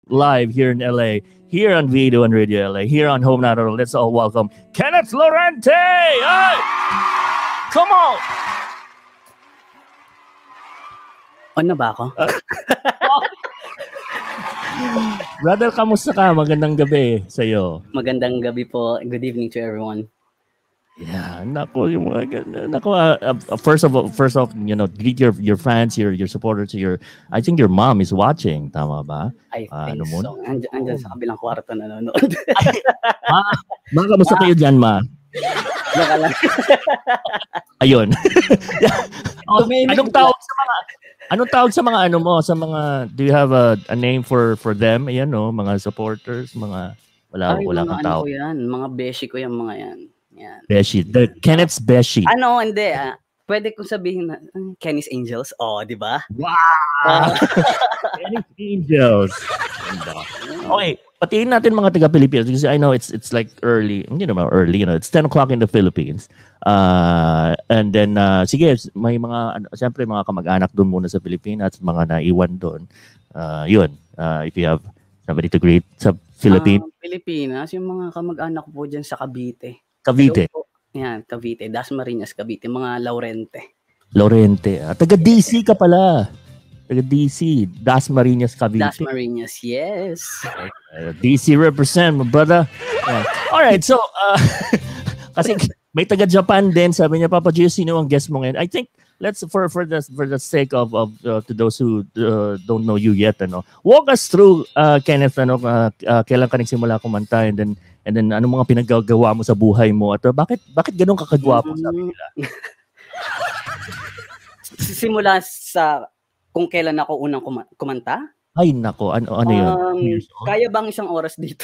live here in LA, here on Video and Radio LA, here on Home Natural. Let's all welcome Kenneth Laurente! Hey! Come on! On na ba ako? Brother, kamusta ka? Magandang gabi sa'yo. Magandang gabi po. Good evening to everyone. Yeah, nako, yung mga nako, first off, you know, greet your fans, your supporters, I think your mom is watching, tama ba? I think so. Andyan sa kabilang kwarto nanonood. Ma, kamusta kayo dyan, ma? Ayun. Anong tawag sa mga ano mo, sa mga, do you have a name for them? Ayan, no, mga supporters, mga wala kang tawag. Yan, mga beshi ko yung mga yan. Yan. Beshi. Kenneth's Beshi. Hindi. Pwede kong sabihin na Kenny's Angels. Oh, di ba? Wow! Kenny's Angels. Okay, patiin natin mga taga-Pilipinas kasi I know it's like early, you know, it's 10 o'clock in the Philippines. And then, sige, may mga, siyempre mga kamag-anak doon muna sa Pilipinas, mga naiwan doon. If you have somebody to greet sa Philippines. Pilipinas, yung mga kamag-anak po dyan sa Cavite. Yan, Cavite. Dasmariñas, Cavite. Mga Laurente. Taga DC ka pala. Taga DC. Dasmariñas, Cavite. Dasmariñas, yes. DC represent, my brother. Alright, so, kasi may taga Japan din. Sabi niya, Papa Gio, sino ang guest mo ngayon? I think, let's, for the sake of to those who don't know you yet, walk us through, Kenneth, kailan ka nagsimula kumanta, and then ano mga pinagagawa mo sa buhay mo at bakit ganun kakagwapo sabi nila? Simula sa kung kailan ako unang kumanta? Ay nako, ano yun? Kaya bang isang oras dito?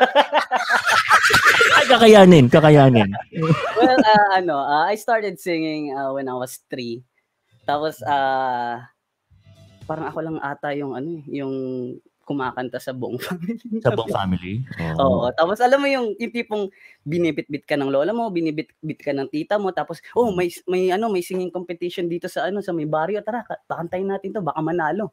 Ay kakayanin. Well, I started singing when I was 3. Tapos parang ako lang ata yung kumakanta sa buong family. Sa buong family? Oo. Tapos alam mo yung tipong binibit-bit ka ng lola mo, binibit-bit ka ng tita mo, tapos may singing competition dito sa may barrio, tara, pakantayin natin to, baka manalo.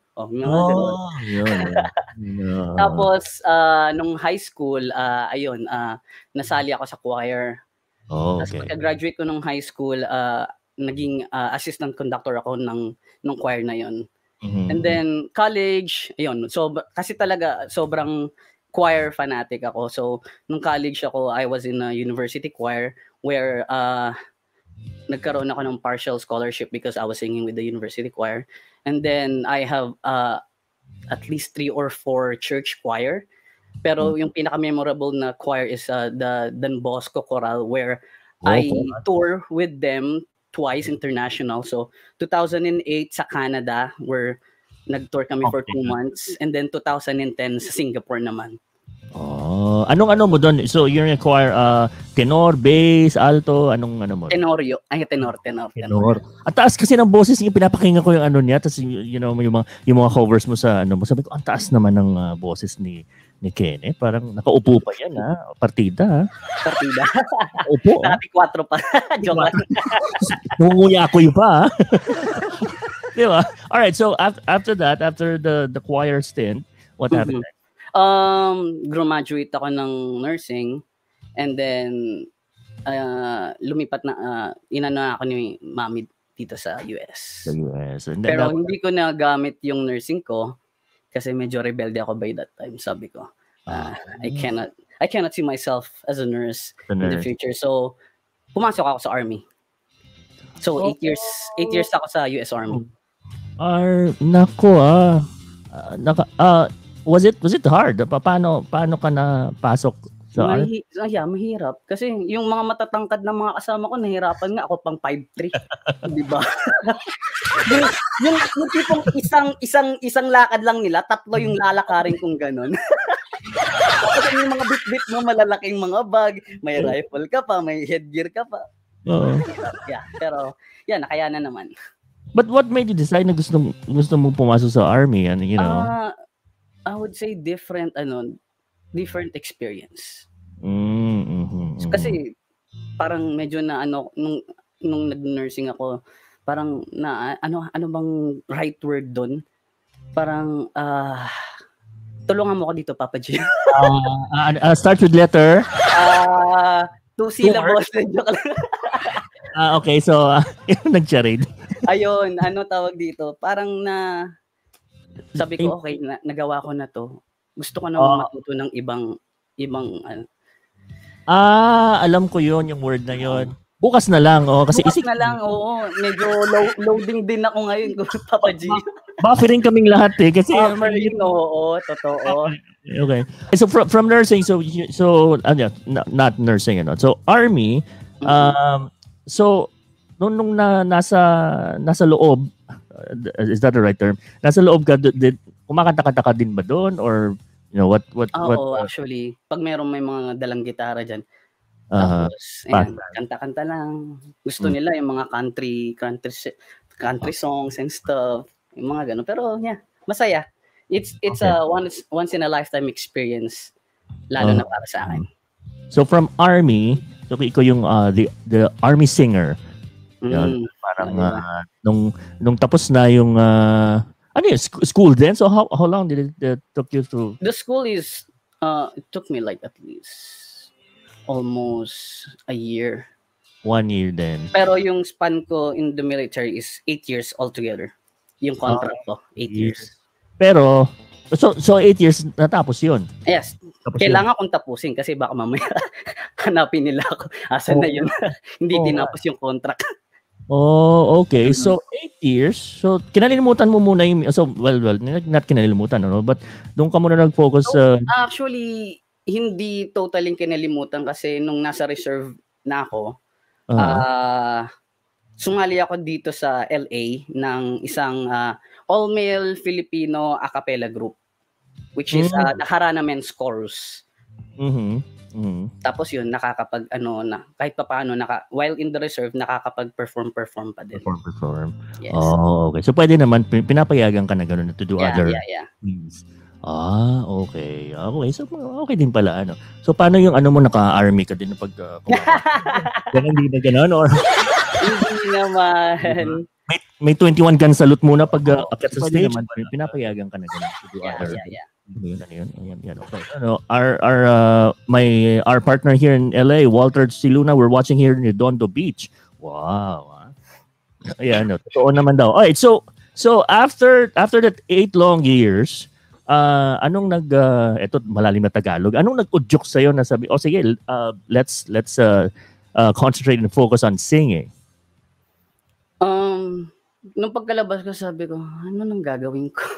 Yeah. Tapos nung high school, nasali ako sa choir. Okay. Tapos pagka-graduate ko nung high school, naging assistant conductor ako ng choir na yon. Mm-hmm. And then college, so kasi talaga sobrang choir fanatic ako. So nung college ako, I was in a university choir where nagkaroon ako ng partial scholarship because I was singing with the university choir. And then I have at least 3 or 4 church choir. Pero yung pinaka-memorable na choir is the Don Bosco Choral where I tour with them twice international. So 2008 sa Canada where nag-tour kami for 2 months, and then 2010 sa Singapore naman. Anong mo doon? So you're in a choir, tenor, bass, alto, anong mo? Tenor. At taas kasi ng boses niya, pinapakinggan ko yung niya, tapos yung mga covers mo sa sabi ko, ang taas naman ng boses ni Kenneth. Parang nakaupo pa yan, partida. Partida. Upo. Dati 4 pa. Joke lang. Nunguya ako yung pa. Diba? Alright, so after that, after the choir stint, what happened next? Graduate ako ng nursing, and then lumipat na, inana ako ni Mami dito sa US. And then, pero hindi ko na gamit yung nursing ko kasi medyo rebelde ako by that time. Sabi ko, I cannot see myself as a nurse in the future. So, pumasok ako sa Army. So, 8 years ako sa US Army. Was it hard? Paano ka napasok sa Army? Mahirap. Kasi yung mga matatangkad na mga kasama ko, nahirapan nga ako pang 5'3". Di ba? yung tipong isang lakad lang nila, 3 yung lalakarin kong ganun. Kasi yung mga bit-bit mo, malalaking mga bag, may rifle ka pa, may headgear ka pa. Yeah, pero nakayanan naman. But what made you decide na gusto mo pumasok sa Army? And I would say different experience. Kasi parang medyo na nung nag-nursing ako, parang na ano bang right word doon? Parang Tulungan mo ko dito, Papa G. Start with letter. 2 syllables. Joke lang. Okay, so nag-charade. Ayun, ano tawag dito? Parang sabi ko, okay, nagawa ko na to. Gusto ko namang matuto ng ibang ano. Alam ko yon yung word na yon. Bukas na lang, kasi bukas na lang, medyo loading din ako ngayon, Papa G. Buffering kaming lahat kasi totoo. Okay. So from nursing, so not nursing, so army, so nung nasa loob, is that the right term? Nasa loob ka, kumakanta-kanta ka din ba doon, or what? Actually, pag may mga dalang gitara diyan, tapos kanta-kanta lang. Gusto nila yung mga country songs and stuff, yung mga ganun. Pero masaya. It's a once in a lifetime experience, lalo na para sa akin. So from army, so ikaw yung the army singer. Parang nung tapos na yung school then, so how long did it took you through? The school is it took me like at least almost a year. 1 year then. Pero yung span ko in the military is 8 years altogether. Yung contract ko, 8 years. Pero so 8 years natapos yun. Yes. Tapos kailangan kong tapusin kasi baka mamaya hanapin nila ako. Asan na yun? Hindi tinapos yung contract. Okay. So 8 years. So kinalilimutan mo muna yung not kinalilimutan, but doon ka muna nag-focus actually hindi totally kinalimutan kasi nung nasa reserve na ako, sumali ako dito sa LA ng isang all-male Filipino a cappella group, which is the Harana Men's Chorus. Tapos yun, nakakapag kahit papaano while in the reserve, nakakapag-perform pa din. Perform. Yes. Okay. So pwede naman pinapayagan ka na gano'n to do other things. Okay. Okay. So okay din pala So paano yung mo naka-army ka din pag hindi na gano'n or hindi naman. May 21 gun salute muna pag akyat sa stage naman, pinapayagan ka na gano'n to do other. Yan. Okay. Our partner here in LA, Walter Siluna, we're watching here in Redondo Beach. Wow. Ayan, totoo naman daw. Alright, so after that 8 long years, anong eto malalim na Tagalog, anong nag-udyok sa'yo na sabi, sige, let's concentrate and focus on singing? Nung pagkalabas ko, sabi ko, ano nang gagawin ko?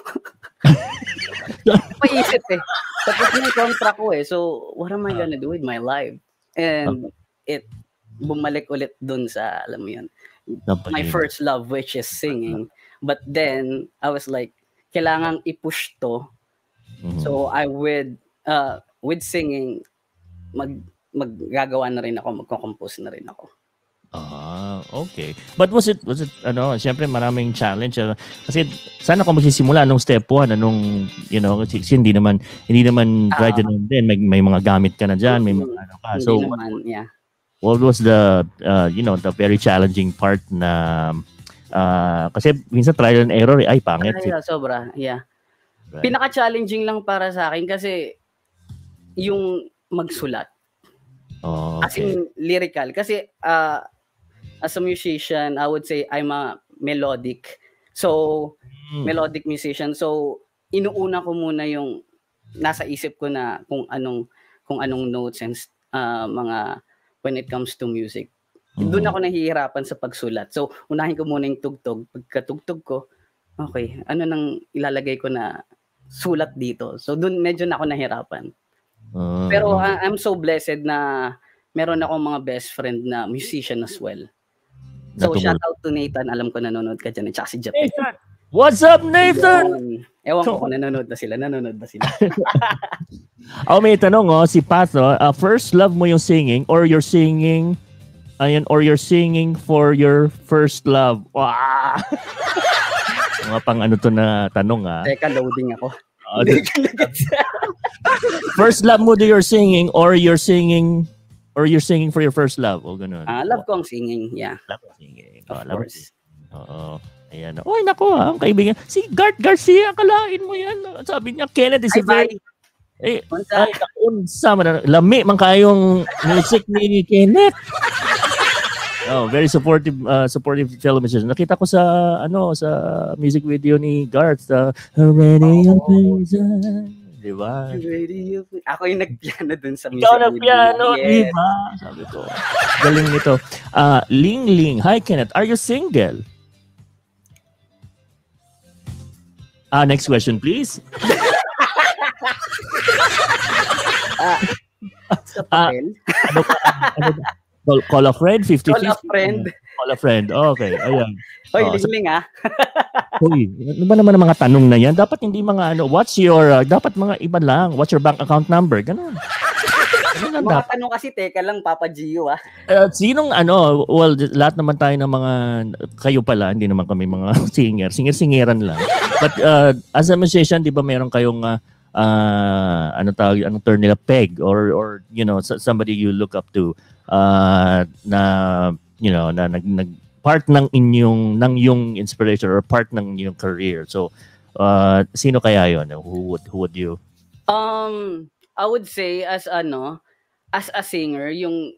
Paisip Tapos may contract ko so what am I gonna do with my life? And it bumalik ulit dun sa, alam mo yun, my first love, which is singing. But then, I was like, kailangang i-push to. So I with singing, maggagawa na rin ako, magko-compose na rin ako. Okay. But was it siyempre maraming challenge kasi sana kung magsisimula nung step 1 kasi hindi naman right then may mga gamit ka na diyan, may mga ka. So what was the the very challenging part na kasi minsan trial and error ay pangit. Sobra. Right. Pinaka-challenging lang para sa akin kasi yung magsulat. Okay. As in lyrical kasi as a musician, I would say I'm a melodic. So, melodic musician. So, inuuna ko muna yung nasa isip ko na kung anong notes and mga when it comes to music. Doon ako nahihirapan sa pagsulat. So, unahin ko muna yung tugtog. Pagkatugtog ko, okay, ano nang ilalagay ko na sulat dito. So, doon medyo na ako nahirapan. Pero I'm so blessed na meron akong mga best friend na musician as well. So, shout out to Nathan. Alam ko nanonood ka dyan. Tsaka si Jeff. What's up, Nathan? Ewan ko kung nanonood ba sila. May tanong si Pat. First love mo yung singing or you're singing for your first love? Wow! Mga pang to na tanong Teka, loading ako. First love mo do you're singing or you're singing for your first love o ganun? Love ko ang singing, yeah. Love ko singing. Of course. Ayan. Oy, nako ang kaibigan. Si Gart Garcia, akalain mo yan. Sabi niya, Kenneth is a very... Ay, unsa man. Lami man kayong music ni Kenneth. Oh, very supportive fellow musician. Nakita ko sa sa music video ni Garth, Radio Prison. Di ba? Ako yung nagpiano dun sa music video. Ikaw nagpiano, di ba? Sabi ko. Galing nito. Ling Ling. Hi, Kenneth. Are you single? Next question, please. Sa papel. Call a friend, 50-50. Call a friend. Call a friend. Okay, ayan. Hoy, Ling ah. Hoy, ano ba naman ang mga tanong na yan? Dapat hindi mga what's your, dapat mga iba lang. What's your bank account number? Ganun. Mga tanong kasi, teka lang, Papa Gio ah. Sinong well, lahat naman tayo ng mga, kayo pala, hindi naman kami mga singer-singeran lang. But as a musician, di ba meron kayong, anong term nila, peg, or somebody you look up to, na nag part ng yung inspiration or part ng yung career. So sino kaya yon? Who would you? I would say as a singer,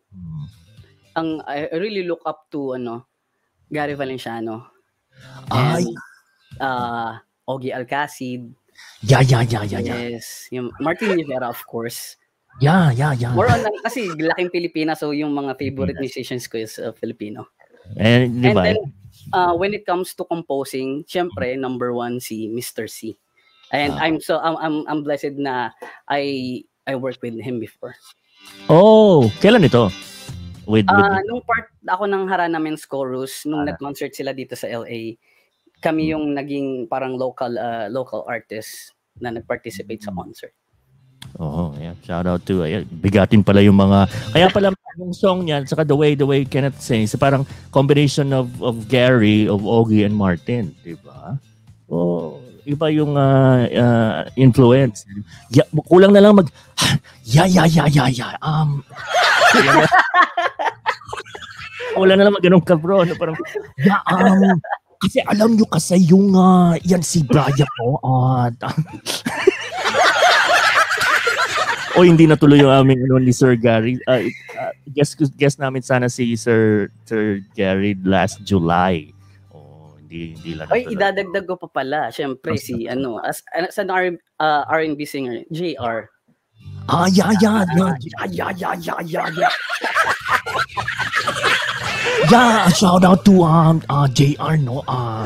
I really look up to Gary Valenciano. And Ogie Alcacid. Yeah. Yes, yung Martin Rivera, of course. Yeah. More on kasi laking Pilipina, so yung mga favorite musicians ko is Filipino. And then when it comes to composing, syempre number one si Mr. C. And I'm blessed na I worked with him before. Oh, kailan ito? Nung part ako ng Harana Men's Chorus, nung nag-concert sila dito sa LA, kami yung naging parang local artist na nag-participate sa concert. Oh, yeah. Shout out to bigatin pala yung mga kaya pala yung song niyan saka the way Kenneth sings, parang combination of Gary, of Ogie and Martin, di ba? Oh, iba yung influence. Kulang na lang kulang na lang ganun ka, bro. Parang kasi alam nyo kasi yung yan si Brian po o hindi natuloy yung aming ni Sir Gary. Guess namin sana si Sir Gary last July. Hindi lang. Oy, idadagdag ko pa pala. Syempre si as an R&B singer, JR. Yeah. Yeah, shout out to JR no.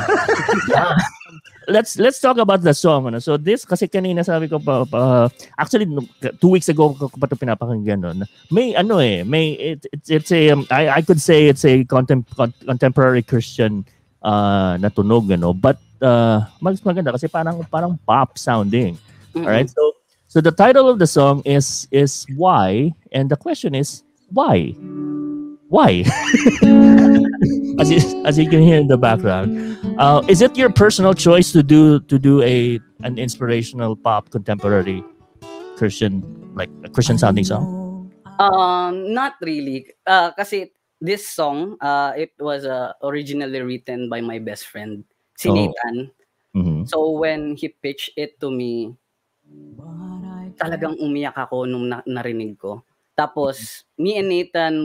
Let's talk about the song. So this kasi kanina sabi ko pa actually 2 weeks ago ko pa ito pinapakinggan noon. May it's a I could say it's a contemporary Christian na tunog but mas maganda kasi parang pop sounding. Mm-hmm. All right? So the title of the song is Why, and the question is why? Why? as you can hear in the background, is it your personal choice to do an inspirational pop contemporary Christian, like a Christian sounding song? Not really. Kasi this song, it was originally written by my best friend, si Nathan. Mm-hmm. So when he pitched it to me, talagang umiyak ako nung narinig ko. Tapos, me and Nathan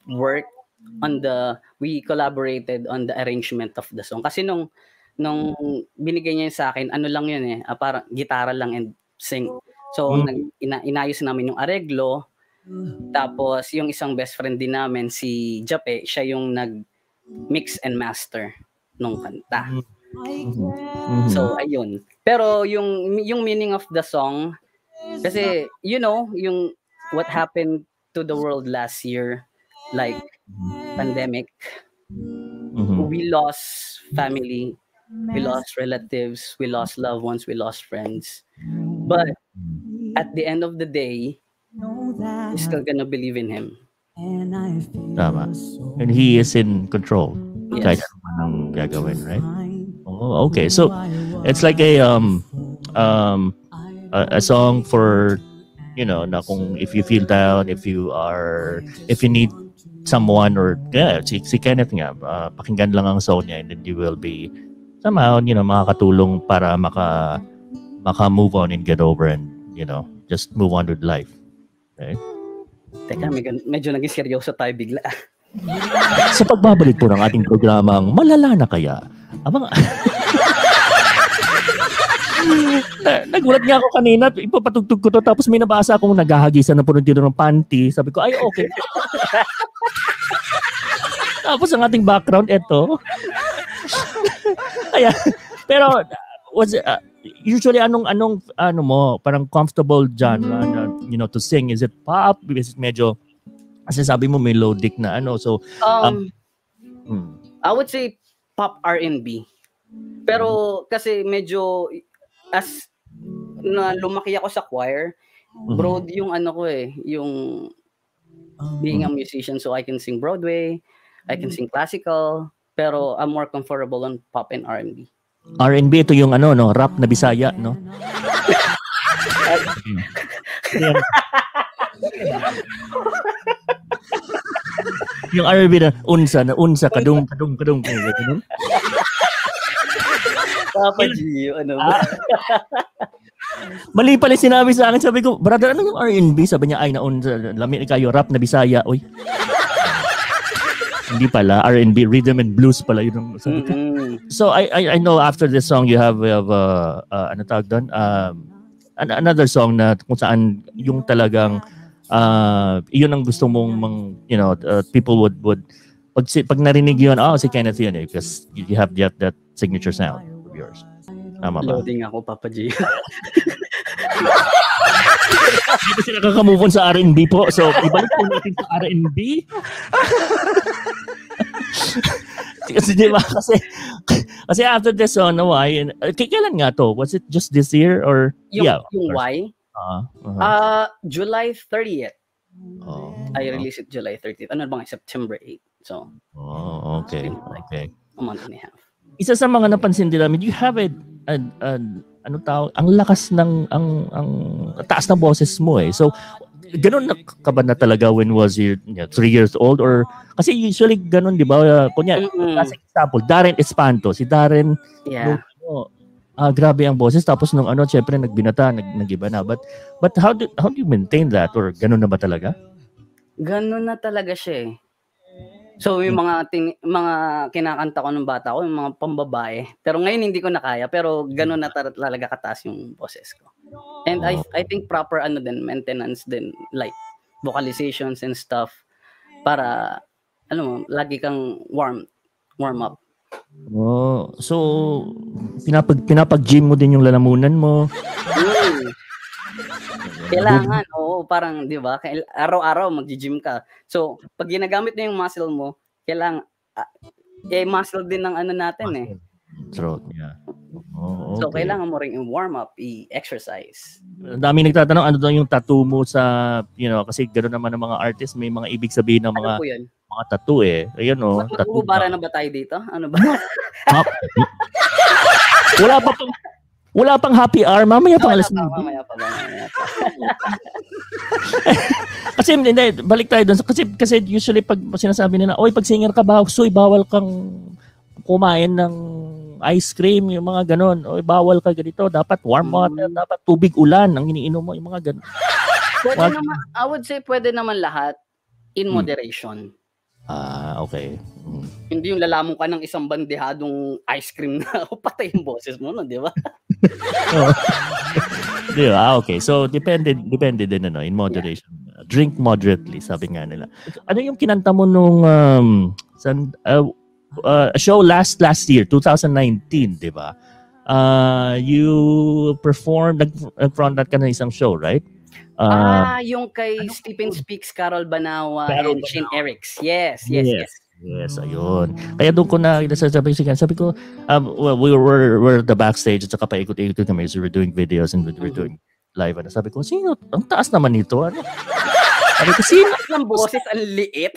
we collaborated on the arrangement of the song. Kasi nung binigay niya sa akin, lang yun parang gitara lang and sing. So, inayos namin yung areglo. Tapos, yung isang best friend din namin, si Jape, siya yung nag-mix and master nung kanta. Mm-hmm. So, ayun. Pero, yung meaning of the song, kasi, yung what happened to the world last year, like pandemic, we lost family, we lost relatives, we lost loved ones, we lost friends. But at the end of the day, we're still gonna believe in him. Tama. And he is in control. Yes. Kahit anong gagawin, right? Oh, okay. So it's like a song for na kung if you feel down, if you need someone, or si Kenneth nga, pakinggan lang ang song niya and then you will be somehow, makakatulong para maka-move on and get over and, just move on with life. Okay? Teka, medyo naging seryoso tayo bigla. Sa pagbabalik po ng ating programang Malala na Kaya, nagulat nga ako kanina, ipapatugtog ko to, tapos may nabasa akong naghahagisan na po ng panty. Sabi ko, ay okay. Tapos ang ating background, eto. Ayan. Pero, usually, anong mo, parang comfortable genre na, to sing? Is it pop? Is it medyo, kasi sabi mo may low dick na so, I would say pop R&B. Pero, kasi medyo, as na lumaki ako sa choir, broad yung yung being a musician, so I can sing Broadway, I can sing classical, pero I'm more comfortable on pop and R&B. R&B, ito yung rap na Bisaya, no? Yung R&B na unsa, kadung. Papa Gio, Mali pala sinabi sa akin. Sabi ko, brother, ano yung R&B? Sabi niya, ay lamig kayo, rap na Bisaya. Uy. Hindi pala, R&B, rhythm and blues pala yun. So I know after this song you have ano tawag doon? Another song na kung saan yung talagang yun ang gusto mong people would pag narinig yun, si Kenneth yun because you have that signature sound of yours. Tama ba? Loading ako, Papa G. Hindi kasi nakaka-move on sa R&B po. So, ibalik po natin sa R&B. Kasi diba? Kasi after this song, why? Kailan nga to? Was it just this year or? Yung why? July 30th. I released it July 30th. Ano bang September 8th. So. Okay. A month and a half. Isa sa mga napansin din namin, you have ano tawag, ang lakas ng ang taas ng boses mo So, ganun na ka ba na talaga when was you 3 years old or kasi usually ganun, di ba? Kunya, as example, Darren Espanto, si Darren, grabe ang boses tapos nung syempre nagbinata, nagiba na. But how do you maintain that or ganun na ba talaga? Ganun na talaga siya So, yung mga kinakanta ko ng bata ko, yung mga pambabae. Pero ngayon hindi ko na kaya, pero ganun na talaga kataas yung boses ko. And I think proper maintenance din, like vocalizations and stuff para lagi kang warm up. So pinapag-gym mo din yung lalamunan mo. Kailangan, parang, di ba? Araw-araw mag-gym ka. So, pag ginagamit na yung muscle mo, kailangan, muscle din ng natin Throat, yeah. Okay. So, kailangan mo rin warm up, i-exercise. Dami nagtatanong, ano daw yung tattoo mo sa, kasi gano'n naman ng mga artist, may mga ibig sabihin ng mga tattoo Ayun Matutubara na ba tayo dito? Ano ba? Wala pang happy hour. Mamaya pang alas 9. Mamaya pa. Kasi hindi, balik tayo doon. Kasi usually pag sinasabi nila, pag singer ka ba, bawal kang kumain ng ice cream, yung mga ganon. Bawal ka ganito. Dapat warm water, dapat tubig ulan ang iniinom mo, yung mga ganon. Pwede naman, I would say pwede naman lahat in moderation. Okay. Hindi yung lalamon ka ng isang bandehadong ice cream na patay yung boses mo, di ba? Okay. So, depende din, in moderation. Yeah. Drink moderately, sabi nga nila. Ano yung kinanta mo nung show last year, 2019, di ba? You performed, nag-frontat ka na isang show, right? Yung kay Stephen Speaks, Carol Banawa, and Shane Erics. Yes, ayun. Kaya doon ko na sabi ko, we were the backstage at saka paikot-ikot kami. So we're doing videos and we're doing live. Sabi ko, sino? Ang taas naman nito. Sabi ko, sino? Ang boses, ang liit.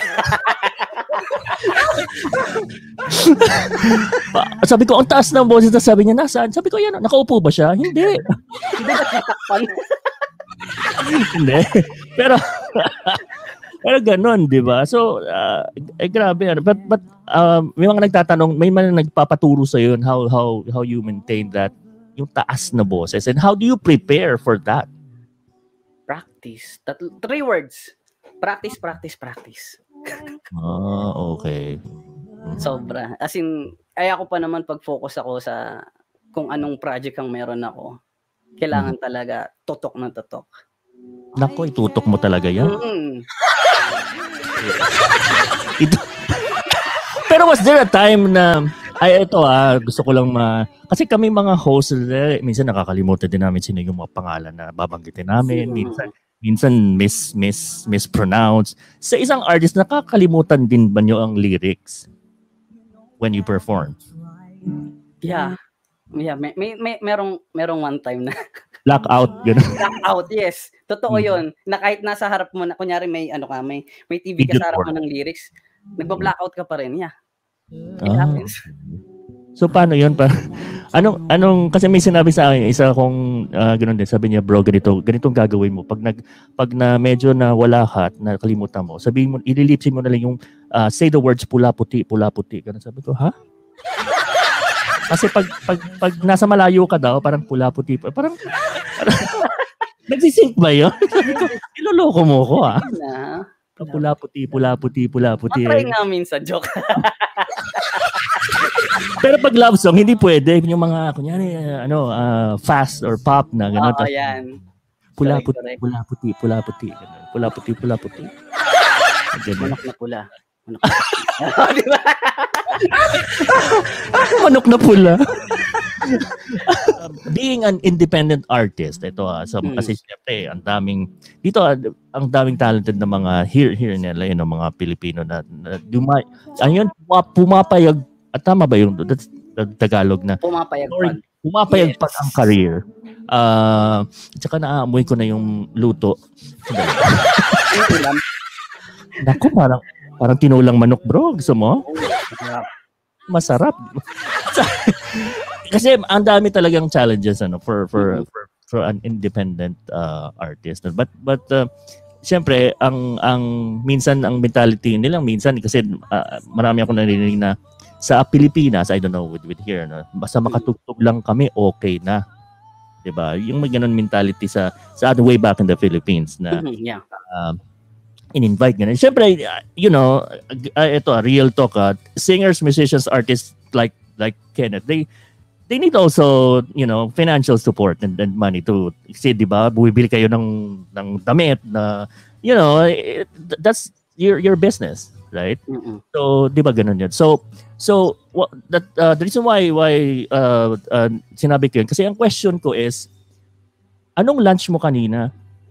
Sabi ko, ang taas ng boses. Sabi niya, nasaan? Sabi ko, yan, nakaupo ba siya? Hindi. Hindi ba titakpan? Hindi. Pero ganun, di ba? So, grabe. But may mga nagtatanong, may mga nagpapaturo sa yun how you maintain that yung taas na boses, and how do you prepare for that? Practice. 3 words. Practice, practice, practice. Okay. Sobra. As in, ako pa naman pag-focus ako sa kung anong project ang meron ako. Kailangan talaga tutok na tutok. Nako, itutok mo talaga yan. Pero was there a time na, gusto ko lang kasi kami mga hosts, minsan nakakalimutan din namin sino yung mga pangalan na babanggitin namin. Minsan mispronounce. Sa isang artist, nakakalimutan din ba nyo ang lyrics when you perform? Yeah. Merong one time na blackout, gano'n. Blackout, yes. Totoo 'yun. Na kahit nasa harap mo na kunyari may TV ka sa harap mo ng lyrics, nagba-blackout ka pa rin, yeah. It happens. So paano 'yun? Anong kasi may sinabi sa akin isa kong gano'n din, sabi niya, bro, ganitong gagawin mo pag na medyo na wala ka, nakalimutan mo. Sabihin mo, ililipsin mo na lang yung say the words pula puti. Ganun, sabi ko, ha? Kasi pag nasa malayo ka daw, parang pula puti. Parang nagsisync ba yun? Iloloko mo ko, ha? Pula puti. Matry nga minsan, joke. Pero pag love song, hindi pwede. Yung mga, kunyari, fast or pop na, gano'n. Oo, yan. Pula puti. Pula puti. Manok na pula. Manok na pula. Being an independent artist, ito kasi siyempre ang daming talented na mga here nila, mga Pilipino na pumapayag, at tama ba yung Tagalog na pumapayag pa ang career. Tsaka naaamoy ko na yung luto. Naku, parang tinulang manok, bro. Gusto mo? Masarap. Kasi ang dami talagang challenges for an independent artist. But siyempre ang minsan ang mentality nilang minsan kasi marami ako narinig na sa Pilipinas, I don't know with here, basta makatugtog lang kami, okay na. 'Di ba? Yung may ganun mentality sa way back in the Philippines na in-invite ganun. Siyempre, ito, real talk, singers, musicians, artists like Kenneth, they need also, financial support and money to, kasi, di ba, bumibili kayo ng damit na, that's your business, right? So, di ba ganun yun? So the reason why sinabi ko yun, kasi ang question ko is, anong lunch mo kanina?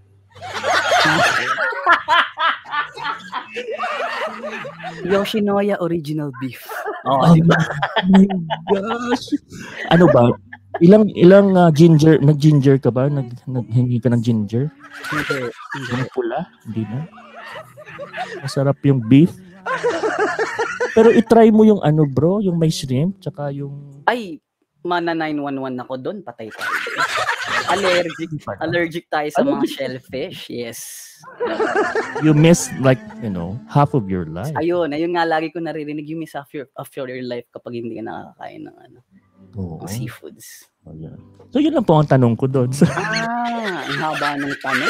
Yoshinoya original beef. Diba? Oh my gosh. Ano ba? Ilang ginger, nag-ginger ka ba? Naghingi ka ng ginger? Hindi. Yung pula? Hindi na. Masarap yung beef. Pero itry mo yung bro, yung may shrimp, tsaka yung... Ay, mana 911 ako doon, patay tayo. Allergic tayo sa mga shellfish, yes. You miss half of your life. Ayun nga lagi ko naririnig, you miss half your life kapag hindi ka nakakain ng seafoods. So yun lang po ang tanong ko doon. Ang haba ng tanong.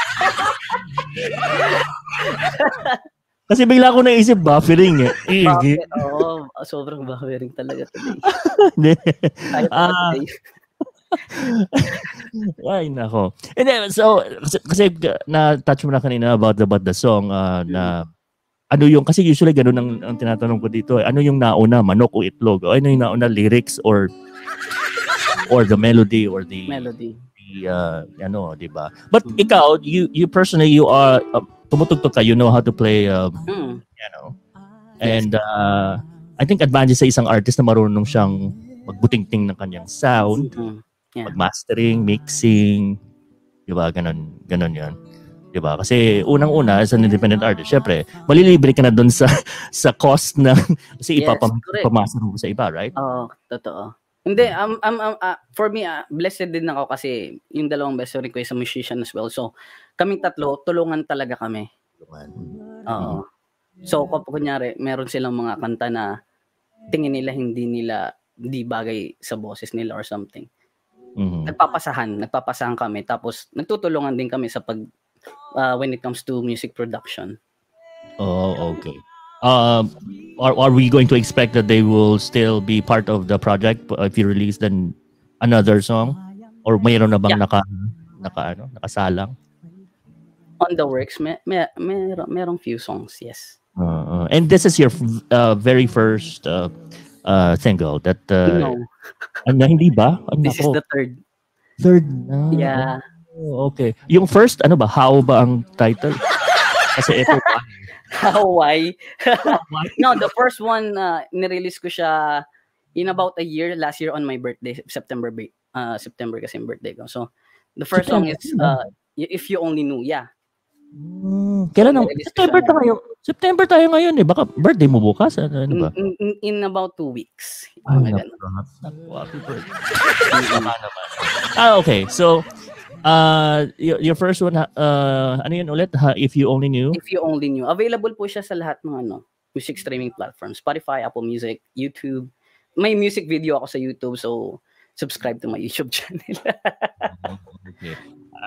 Kasi bigla ko naisip buffering Buffet, sobrang buffering talaga today. Ay, nako. And then, so, kasi na-touch mo na kanina about the song na ano yung, kasi usually ganun ang tinatanong ko dito. Ano yung nauna, manok o itlog? O ano yung nauna, lyrics or the melody or the di ba? But ikaw, you personally, you are tumutugtog ka, you know how to play piano. And I think advantage sa isang artist na marunong siyang magbuting-ting ng kanyang sound. Mastering, mixing, di ba? Ganon yan. Di ba? Kasi unang-una, as an independent artist, syempre, malilibre ka na doon sa cost na kasi ipapamasa mo sa iba, right? Oo, totoo. Hindi, for me, blessed din ako kasi yung dalawang best friend ko is a musician as well. So, kaming tatlo, tulungan talaga kami. Oo. So, kunyari, meron silang mga kanta na tingin nila hindi bagay sa boses nila or something. Nagpapasahan kami. Tapos, nagtutulungan din kami sa when it comes to music production. Oh, okay. Are we going to expect that they will still be part of the project if you release then another song? Or mayroon na bang nakasalang? On the works, merong few songs, yes. And this is your very first single that No. Hindi ba? This is the third. Third na. Yeah. Oh, okay. Yung first, ano ba? How ba ang title? Kasi ito pa. Hawaii. No, the first one, nirelease ko siya in about a year, last year on my birthday, September kasi yung birthday ko. So, the first song is If You Only Knew. Yeah. Kailan September tayo ngayon eh. Baka birthday mo bukas? Ano ba? In about 2 weeks. Happy birthday. Okay. So, your first one, ano yun ulit? If You Only Knew? If You Only Knew. Available po siya sa lahat ng music streaming platforms. Spotify, Apple Music, YouTube. May music video ako sa YouTube, so subscribe to my YouTube channel. Okay.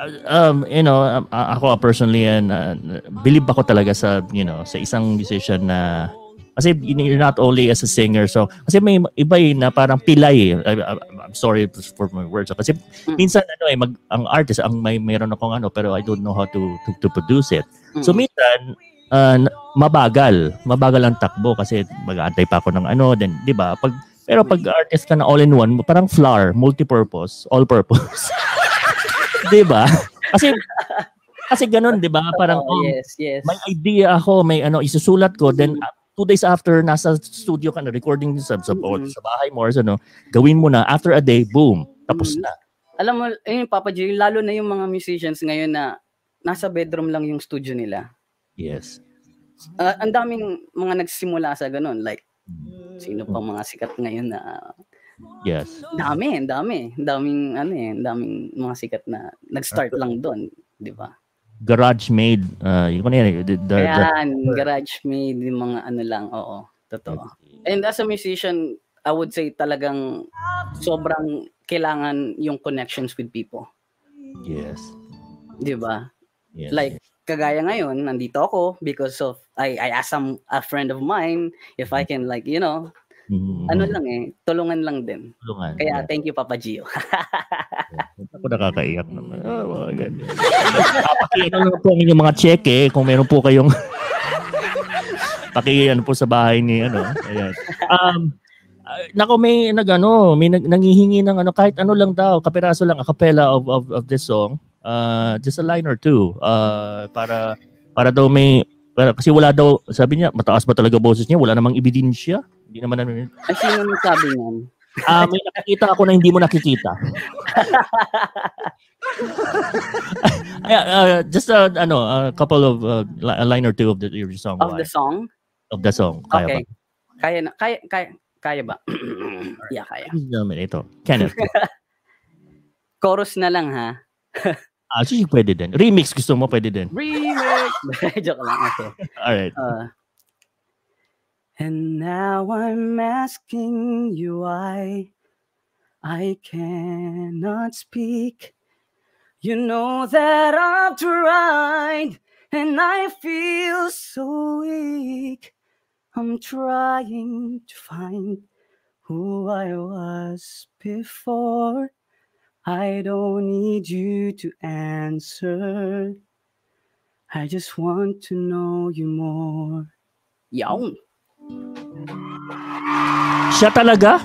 Ako personally, and believe ako talaga sa, sa isang musician na, kasi you're not only as a singer, so, kasi may iba na parang pilay. I'm sorry for my words. Kasi minsan, ang artist, mayroon akong pero I don't know how to produce it. So, minsan, mabagal ang takbo kasi mag-aantay pa ako ng then, di ba? Pero pag artist ka na all-in-one, parang flower, multi-purpose, all-purpose. Di ba? Kasi ganun, di ba? Parang yes. May idea ako, may isusulat ko, then 2 days after nasa studio ka na recording sa bahay mo or gawin mo na, after a day, boom, tapos na. Alam mo, Papa G, lalo na yung mga musicians ngayon na nasa bedroom lang yung studio nila. Yes. Ang daming mga nagsimula sa ganun, like sino pa mga sikat ngayon na yes. Daming mga sikat na nag-start lang doon, di ba? Garage made, garage made, yung mga lang, oo, totoo. And as a musician, I would say talagang sobrang kailangan yung connections with people. Yes. Di ba? Yes. Like, kagaya ngayon, nandito ako because of, I asked a friend of mine if I can tulungan lang din. Kaya thank you, Papa Gio. Ako nakakaiyak naman. Mga ganyan. Pakiano lang po ang inyong mga cheque kung meron po kayong pakiano po sa bahay ni Ayan. Nako may nangihingi ng kahit lang daw, kapiraso lang a cappella of this song. Just a line or two para daw kasi wala daw, sabi niya, mataas ba talaga boses niya? Wala namang ebidensya. Hindi naman Ay, sino nagsabi niyan? May nakikita ako na hindi mo nakikita. Just a couple of a line or two of your song. Of the song? Of the song. Kaya okay. Ba? Kaya ba? Yeah, kaya. Ito. Kenneth. Chorus na lang, ha? Actually, pwede din. Remix gusto mo, pwede din. Remix! Joke lang. Okay. Alright. And now I'm asking you why I cannot speak. You know that I've tried and I feel so weak. I'm trying to find who I was before. I don't need you to answer. I just want to know you more. Yawn. Siya talaga?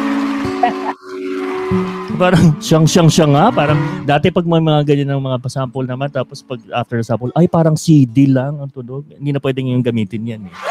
Parang siyang nga. Parang dati pag may mga ganyan ng mga pasample naman, tapos pag after sample, ay parang CD lang ang tunog. Hindi na pwedeng yung gamitin yan eh.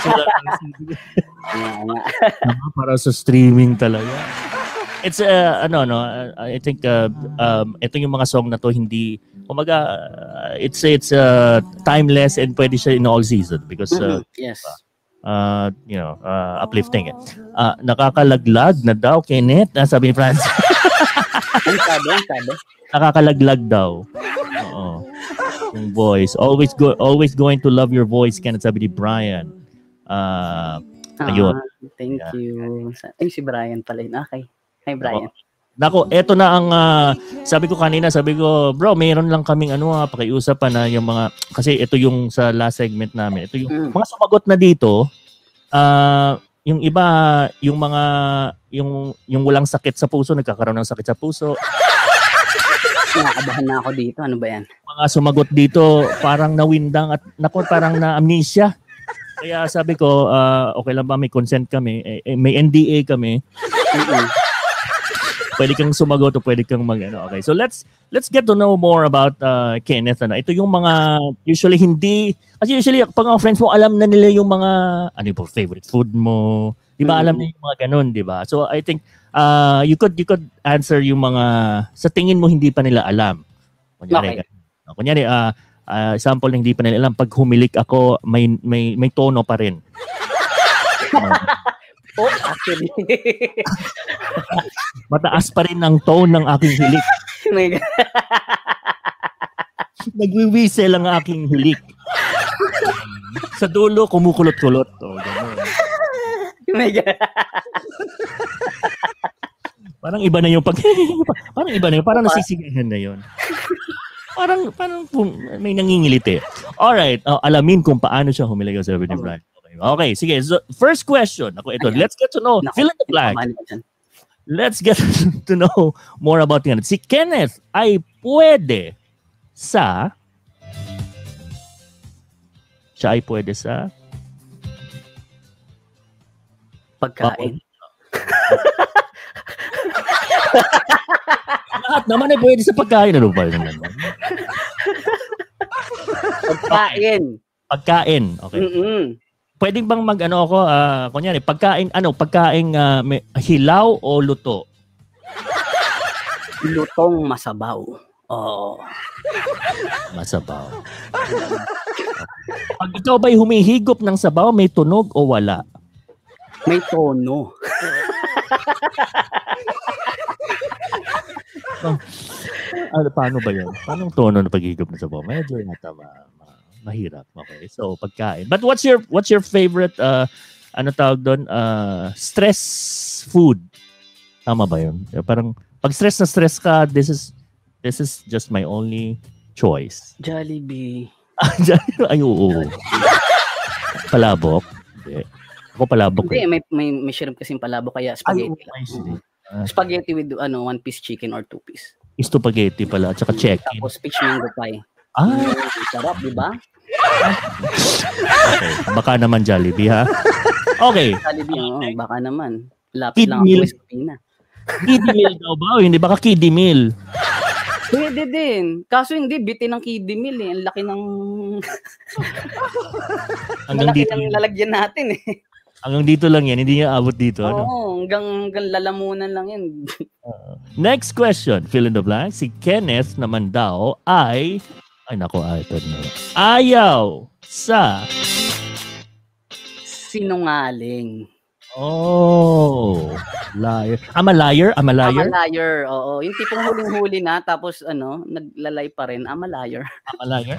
Para sa streaming talaga. It's I think ito yung mga song na to hindi it's timeless and pwede siya in all season because yes. Uplifting. Nakakalaglag na daw, Kenneth. Sabi ni Franz. Ang sabi? Nakakalaglag daw. Oo. Yung voice. Always going to love your voice, Kenneth, sabi ni Brian. Ayun. Thank you. Ay, si Brian pala yun. Okay. Hi, Brian. Nako, eto na ang sabi ko kanina, bro, mayroon lang kaming pakiusapan na yung mga, kasi ito yung sa last segment namin. Ito yung mga sumagot na dito, yung iba, yung walang sakit sa puso, nagkakaroon ng sakit sa puso. Nakakabahan na ako dito. Ano ba yan? Mga sumagot dito, parang nawindang at parang na amnesia. Kaya sabi ko, okay lang ba may consent kami? May NDA kami. Pwede kang sumagot o pwede kang Okay. So let's get to know more about Kenneth. Ito yung mga usually hindi, kasi usually pag mga friends mo alam na nila yung mga yung favorite food mo. 'Di ba? Alam nila yung mga ganun, 'di ba? So I think you could answer yung mga sa tingin mo hindi pa nila alam. Kunyari, example hindi pa nila alam, pag humilik ako may tono pa rin. Actually. Mataas pa rin ang tone ng aking hilik. Oh my God. Nagwiwisel ang aking hilik. Sa dulo, kumukulot-kulot. Oh my God. Parang iba na yung parang nasisigahan na yun. Parang may nangingiliti. Alright, alamin kung paano siya humiligaw sa Ebony Brian. Okay, sige. So, first question. Let's get to know. Fill in the blank. Let's get to know more about Kenneth. Si Kenneth ay pwede sa... Siya ay pwede sa... Pagkain. Lahat naman ay pwede sa pagkain. Ano ba yun? Pagkain. Okay. Pwedeng bang kunyari, pagkain hilaw o luto? Lutong masabaw. Oh. Masabaw. Pag ikaw ba'y humihigop ng sabaw, may tunog o wala? May tono. Paano ba yun? Paano tono na paghigop ng sabaw? Medyo mahirap. Okay. So pagkain. But what's your favorite tawag doon? Stress food. Tama ba 'yun? Parang pag stress ka, this is just my only choice. Jollibee. Ay, oo. Palabok. Hindi. Ako palabok. Hindi, may shrimp kasing palabok kaya spaghetti. Spaghetti with one piece chicken or two piece. Spaghetti pala at saka chicken. Tapos peach mango pie. Sarap, di ba? Okay. Baka naman Jollibee, ha? Okay. Jollibee, baka naman. Lapit lang ako sa Pina. Kiddie meal daw ba? Hindi baka kiddie meal. Pwede din. Kaso hindi, bitin ng kiddie meal eh. Ang laki ng... Hanggang dito ng lalagyan natin eh. Hanggang dito lang yan, hindi niya abot dito. Oo, hanggang lalamunan lang yan. Next question, fill in the blank. Si Kenneth naman daw ay ayaw sa sinungaling. Oh, liar. I'm a liar? I'm a liar, oo. Yung tipong huling-huli na, tapos naglalay pa rin. I'm a liar. I'm a liar?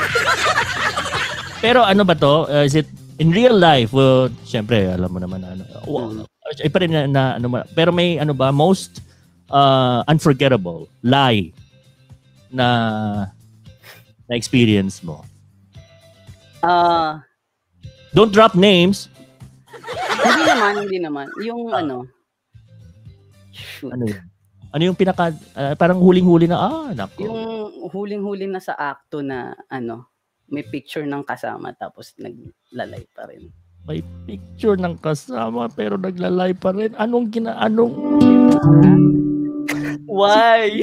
Pero ano ba to? Is it in real life? Well, syempre, alam mo naman pa rin pero may most unforgettable lie na experience mo? Don't drop names. Hindi naman. Yung shoot. Ano yun? Ano yung pinaka parang huling-huli na nako. Yung huling-huli na sa akto na may picture ng kasama tapos naglalay pa rin. May picture ng kasama pero naglalay pa rin. Why?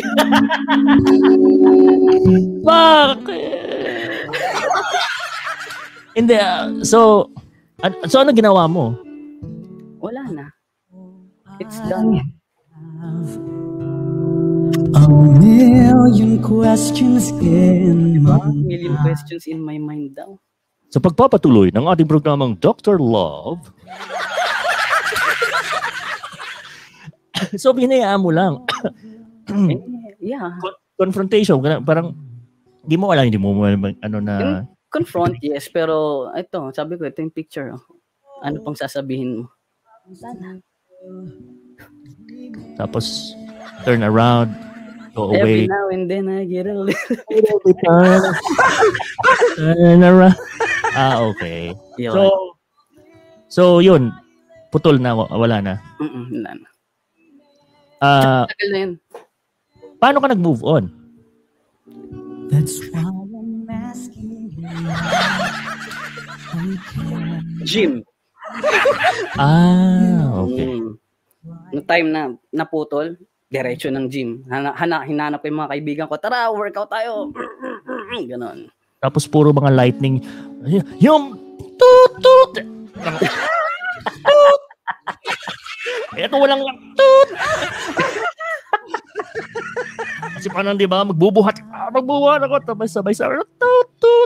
Bakit? Hindi. So ano ginawa mo? Wala na. It's done. A million questions in my mind daw. Sa pagpapatuloy ng ating programang Dr. Love, so binayaan mo lang. Yeah. Confrontation, parang Hindi mo ano na... Confront, yes. Pero ito, sabi ko, ito yung picture. Ano pang sasabihin mo? Tapos, turn around, go Every away. now and then I get a little... Turn around. Okay. Yun. So yun. Putol na, wala na. Wala na. Tagal na yun. Paano ka nag-move on? That's why I'm asking you. Gym. Okay. Noong time na naputol, diretso ng gym. Hinanap ko yung mga kaibigan ko, tara, workout tayo. Ganon. Tapos puro mga lightning. Yung tut. Ito walang tut. Kasi parang di ba, magbubuhat ako. Tapos sabay tut.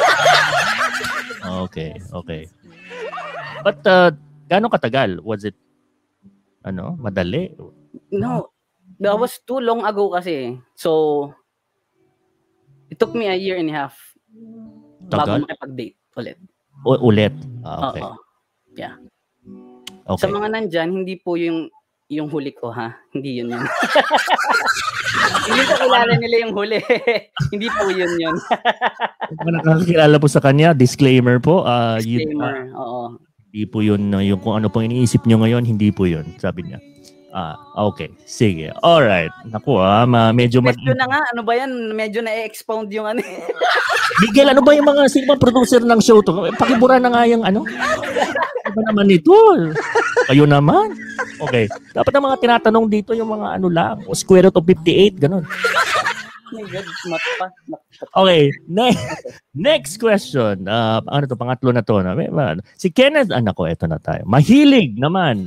Okay. But gaano katagal? Was it madali? No. That was too long ago kasi. So, it took me a year and a half bago makipag-date ulit. Ulit? Okay. Yeah. Okay. Sa mga nandyan, hindi po yung huli ko, ha? Hindi yun. Hindi ko kilala nila yung huli. Hindi po yun. Kung nakakilala po sa kanya, disclaimer po. Disclaimer, oo. Hindi po yun, yung kung ano pong iniisip nyo ngayon, hindi po yun, sabi niya. Okay. Sige. Alright. Naku, medyo... Medyo na nga. Ano ba yan? Medyo na-expound yung ano. Miguel, ano ba yung mga sino producer ng show to? Pakibura na nga yung ano. Ano ba naman ito? Kayo naman. Okay. Dapat ang mga tinatanong dito yung mga ano lang. Square root of 58. Ganun. My God. Matpa. Okay. Next question. Ano to? Pangatlo na to. Si Kenneth, anak ko, eto na tayo. Mahilig naman.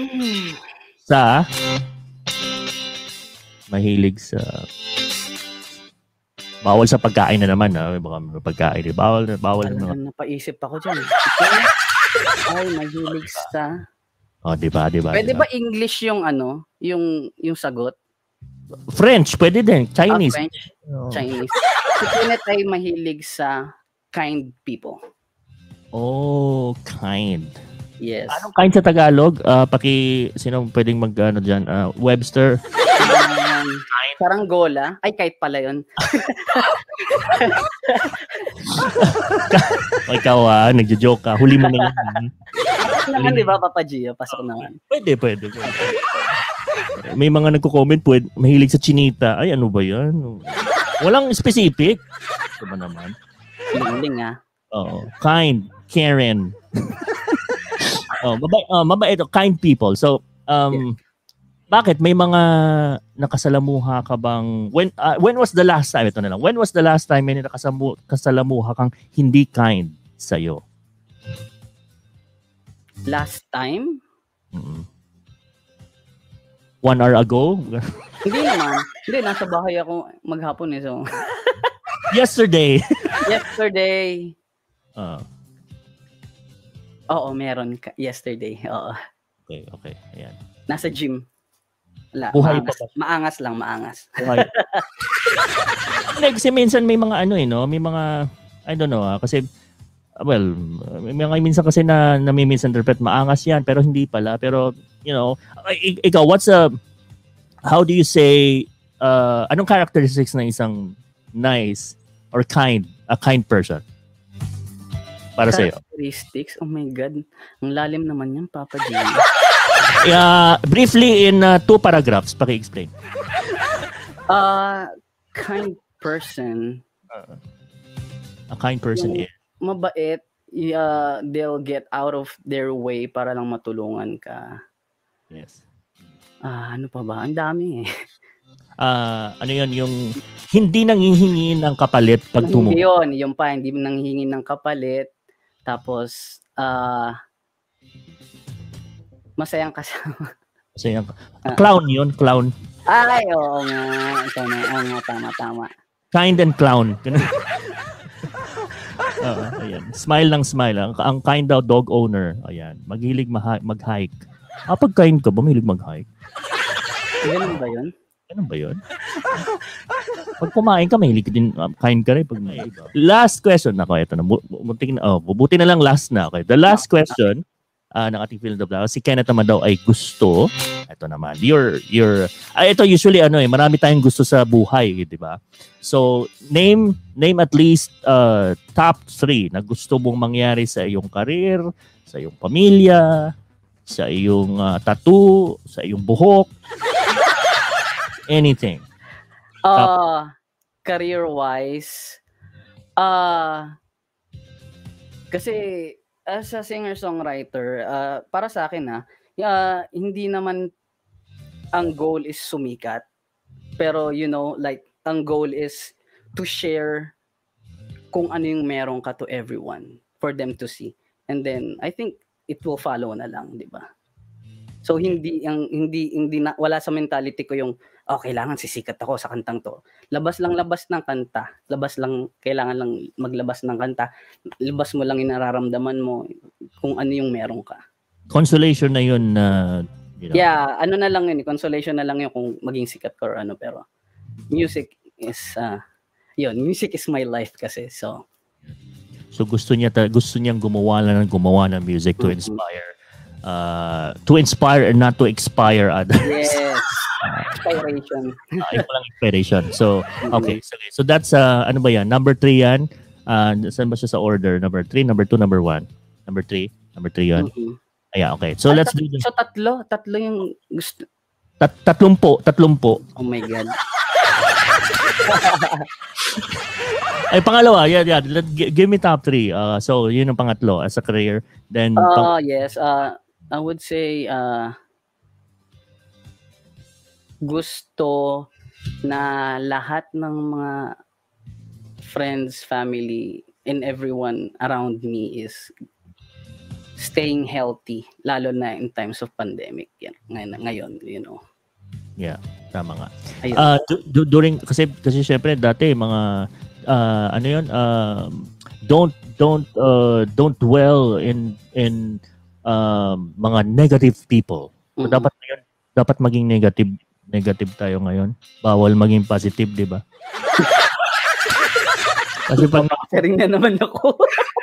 Mahilig sa bawal sa pagkain na naman. Baka may pagkain. Bawal na. Napaisip ako dyan. Ay, mahilig sa... Diba? Pwede ba English yung yung sagot? French, pwede din. Chinese. French. Chinese. Si Kenneth ay mahilig sa kind people. Oh, kind. Yes. Anong kind sa Tagalog? Sino pwedeng dyan? Webster? Saranggola. Ay, kahit pala yun. Ikaw nagjo-joke ka. Huli mo na yan. Pasok naman, di ba, Papa Gio? Pasok naman. Pwede. May mga nagko-comment, mahilig sa chinita. Ay, ano ba yan? Walang specific. Ito ba naman? Ling Oo. Kind. Karen. Mabait. Kind people. So, bakit? May mga nakasalamuha ka bang... When was the last time? Ito na lang. When was the last time may nakasalamuha kang hindi kind sa'yo? Last time? 1 hour ago? Hindi naman. Hindi, nasa bahay ako maghapon So. Yesterday. Oo, meron. Yesterday. Oo. Okay. Ayan. Nasa gym. Buhay pa ba? Maangas. Buhay. Kasi minsan may mga may mga, I don't know, kasi, may mga minsan kasi na nami-misinterpret, maangas yan, pero hindi pala. Pero, ikaw, how do you say, anong characteristics ng isang nice or a kind person? Para sa'yo. Characteristics? Oh my God. Ang lalim naman yan, Papa G. Briefly in 2 paragraphs, paki-explain. Kind person. A kind person is? Mabait. They'll get out of their way para lang matulungan ka. Yes. Ano pa ba? Ang dami ano yun, yung hindi nanghihingi ng kapalit pag tumulong. Yung pa, hindi nanghihingi ng kapalit. Tapos, masayang kasama. Masayang clown yun, clown. Ay, oo nga. Tama. Kind and clown. Ayan. Smile ng smile. Ang kind daw dog owner. Ayan. Maghilig mag-hike. Pag kind ka ba, mahilig mag-hike? Ganun ba yun? Ano ba yun? Pag kumain ka, mahilig din, kain ka rin pag may iba. Last question. Ako, ito na. Buti na lang last na. Okay. The last question ng ating Fill in the Blank. Si Kenneth naman daw ay gusto. Ito naman. Ito usually, marami tayong gusto sa buhay, di ba? So, name at least top 3 na gusto mong mangyari sa iyong career, sa iyong pamilya, sa iyong tattoo, sa iyong buhok. Anything. Career-wise, kasi as a singer-songwriter, para sa akin hindi naman ang goal is sumikat. Pero ang goal is to share kung ano yung meron ka to everyone for them to see. And then I think it will follow na lang, 'di ba? So hindi na, wala sa mentality ko yung kailangan sisikat ako sa kantang to. Labas ng kanta. Kailangan lang maglabas ng kanta. Labas mo lang yung nararamdaman mo kung ano yung meron ka. Consolation na yun na Yeah, na lang yun, consolation na lang yun kung maging sikat ka or pero music is music is my life kasi. So gusto niyang gumawa ng music to inspire and not to expire others. Yes. Inspiration. Ayun lang, inspiration. So, okay. So that's ano ba yan? Number 3 yan. Saan ba siya sa order? Number 3, number 2, number 1. Number 3 yan. Ayan, okay. So let's do this. So tatlo yung gusto. 30. Oh my God. Ay, pangalawa. Yeah. Give me top 3. So, yun ang pangatlo as a career. Then, yes. I would say, gusto na lahat ng mga friends, family, and everyone around me is staying healthy, lalo na in times of pandemic. Yan, ngayon, Yeah, tama nga. Ayun. Kasi syempre dati mga don't dwell in mga negative people. So, dapat maging negative tayo ngayon. Bawal maging positive, 'di ba? Kasi pag sharing na naman ako.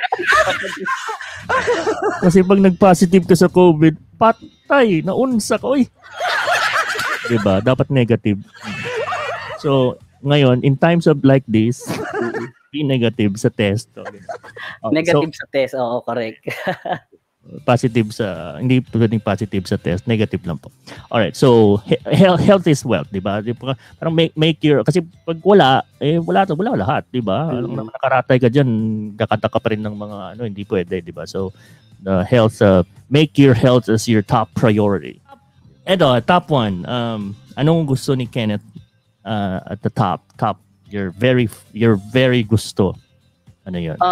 Kasi pag nag-positive ka sa COVID, patay, naunsa ka, oy. 'Di ba? Dapat negative. So, ngayon, in times of like this, be negative sa test. Negative sa test, oo, correct. Positive hindi pwedeng positive sa test, negative lang po. Alright, so health is wealth, di ba? Parang make your, kasi pag wala lahat, di ba? Alam naman nakaratay ka diyan, kakanta ka pa rin ng mga hindi pwede, di ba? So the health, make your health as your top priority. Edo, top 1, anong gusto ni Kenneth at the top, your very gusto? Ano 'yon?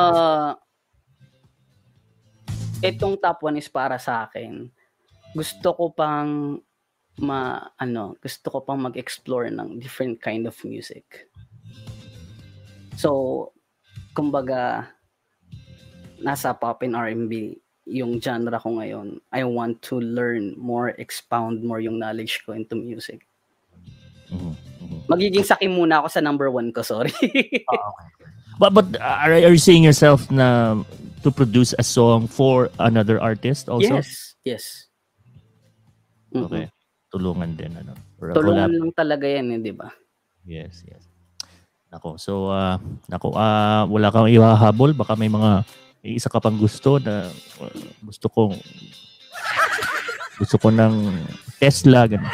Itong top 1 is para sa akin. Gusto ko pang mag-explore ng different kind of music. So, kumbaga, nasa pop and R&B yung genre ko ngayon. I want to learn more, expound more yung knowledge ko into music. Magiging sakim muna ako sa number 1 ko, sorry. But are you seeing yourself na to produce a song for another artist also? Yes. Okay. Tulungan din Tulungan lang talaga yan, di ba? Yes. Nako, so wala kang ihahabol, baka may mga isa ka pang gusto na gusto ko ng Tesla ganun.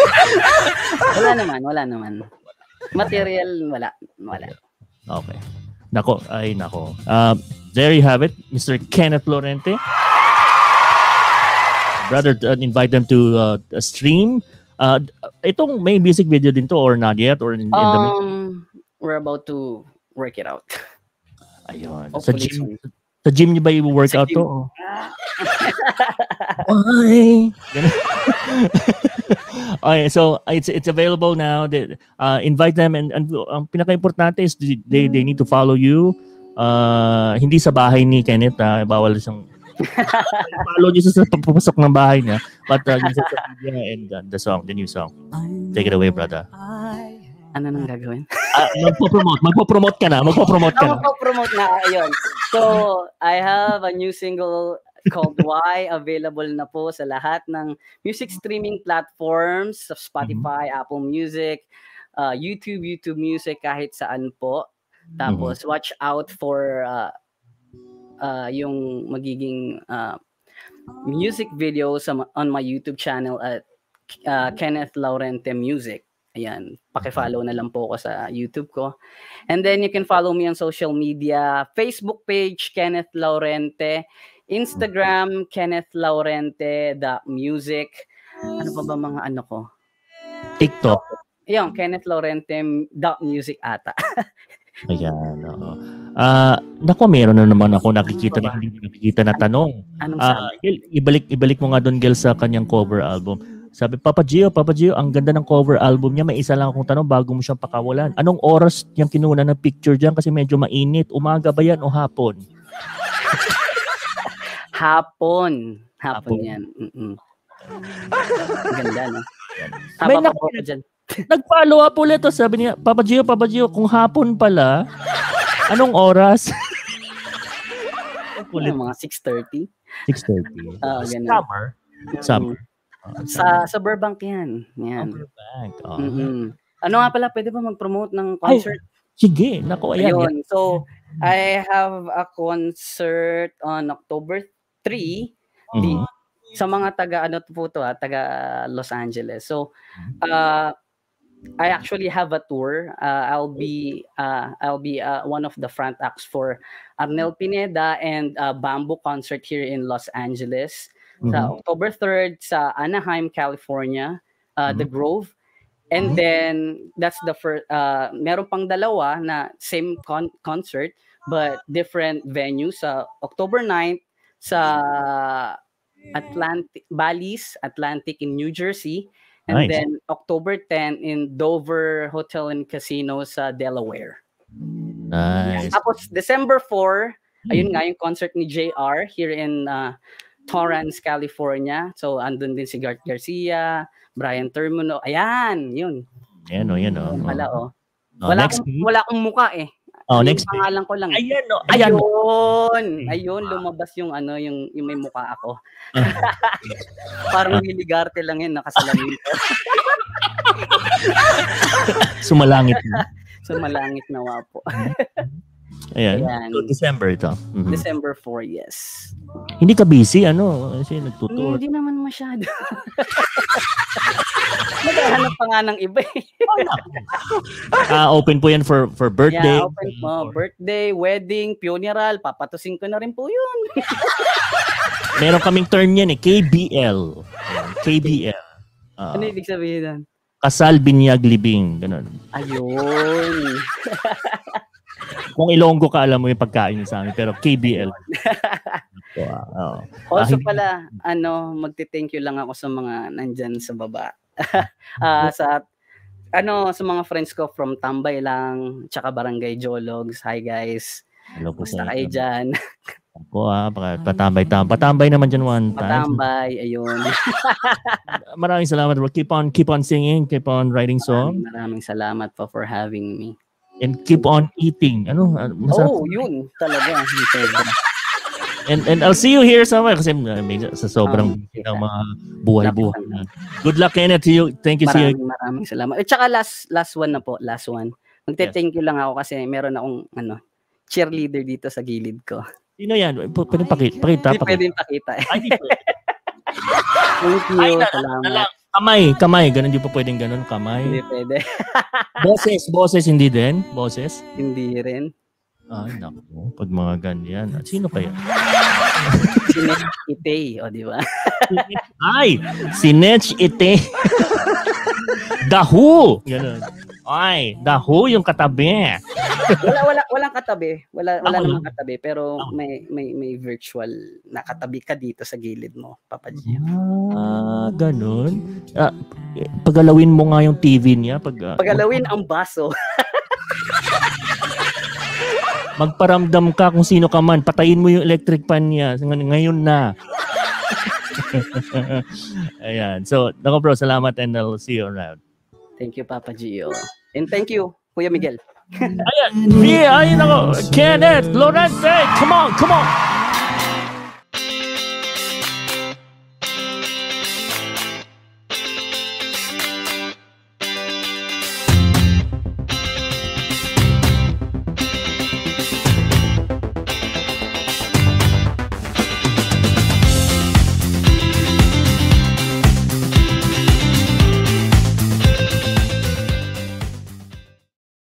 Wala naman. Material wala. Okay. Nako. There you have it, Mr. Kenneth Laurente. Brother, invite them to stream. Itong may music video din to or not yet? Or in the we're about to work it out. Ayun. Sa gym niyo ba i-workout to? Why? Okay, so it's available now. Invite them and ang pinaka-importante is they need to follow you. Hindi sa bahay ni Kenneth, bawal siyang Follow niyo sa papasok ng bahay niya. But yung social media and the new song. Take it away, brother. Ano nang gagawin? Magpo-promote ka na. Magpo-promote na. Ayun. So, I have a new single called Why, available na po sa lahat ng music streaming platforms, sa Spotify, Apple Music, YouTube Music, kahit saan po. Tapos, watch out for yung magiging music videos on my YouTube channel at Kenneth Laurente Music. Ayan, paki-follow na lang po ako sa YouTube ko. And then you can follow me on social media, Facebook page, Kenneth Laurente, Instagram, Kenneth Laurente.music. Ano pa ba mga ano ko? TikTok. Ayun, Kenneth Laurente.music ata. Ayan, oo. Naku, meron na naman ako nakikita na tanong. Anong sabi? Ibalik mo nga doon, Gil, sa kanyang cover album. Sabi, Papa Gio, ang ganda ng cover album niya. May isa lang akong tanong bago mo siyang pakawalan. Anong oras yung kinuna ng picture dyan? Kasi medyo mainit. Umaga ba yan o hapon? Hapon yan. Ganda, no? May nag-follow up ulit. Sabi niya, Papa Gio, kung hapon pala, anong oras? Mga 6:30. 6:30. Summer. Sa Burbank yan. Burbank. Ano nga pala, pwede ba mag-promote ng concert? Sige, naku, ayan. Ayun. So, I have a concert on October 3 sa mga taga Los Angeles. So, I actually have a tour. I'll be one of the front acts for Arnel Pineda and Bamboo concert here in Los Angeles. Sa October 3rd sa Anaheim, California, The Grove. And then that's the first meron pang dalawa na same concert but different venues. Sa October 9th sa Bally's Atlantic in New Jersey, and then October 10 in Dover Hotel and Casino sa Delaware. Nice. Tapos December 4, ayun nga yung concert ni JR here in Torrance, California. So, andun din si Gart Garcia, Brian Termuno. Ayan, yun. Yan o. Wala, wala akong muka eh. Next pangalan ko lang. Ayun, lumabas yung yung may muka ako. Parang Liligarte lang yun, nakasalamin ko. Sumalangit nawa po. Ayan. So, December ito. December 4, yes. Hindi ka busy, kasi nagtutour. Hindi naman masyado. Naghahanap pa nga ng iba eh. Open po yan for birthday. Yeah, open po. Birthday, wedding, funeral, papatusin ko na rin po yun. Meron kaming turn yan eh, KBL. KBL. Ano ibig sabihin yan? Kasal, binyag, libing. Ganun. Ayun. Kung Ilonggo ka, alam mo yung pagkain sa amin. Pero KBL. Also pala, magti-thank you lang ako sa mga nandyan sa baba. Sa mga friends ko from Tambay lang, tsaka Barangay Jologs. Hi guys. Hello po sa kayo dyan. Ako patambay naman dyan one time. Patambay, ayun. Maraming salamat. Keep on singing, keep on writing songs. Maraming salamat po for having me. And keep on eating. Masarap. Yun talaga. And I'll see you here somewhere kasi sa sobrang ng mga buhay-buhay. Good luck, Kenneth. Thank you. Maraming salamat. At saka last one na po. Last one. Magte-thank you lang ako kasi meron akong cheerleader dito sa gilid ko. Sino yan? Pwede pakita. Pwede pakita. Ay, di pwede. Thank you. Salamat. Kamay. Ganun di pa pwedeng ganun. Kamay. Hindi pwede. Boses, hindi din? Boses? Hindi rin. Ay, naku. Pag mga ganyan. Sino kaya? Si Nech Ite, di ba? Si Nech Ite. The Who. Ganun. Ay, The Who yung katabi. Walang katabi. Wala namang katabi, pero may virtual na katabi ka dito sa gilid mo, Papa Gio. Ganun. Pagalawin mo nga yung TV niya. Pagalawin ang baso. magparamdam ka kung sino ka man. Patayin mo yung electric fan niya. Ngayon na. Ayan. So, nako bro, salamat and I'll see you around. Thank you, Papa Gio. And thank you, Kuya Miguel. Ayan. Ayun ako. Kenneth, Laurente, come on.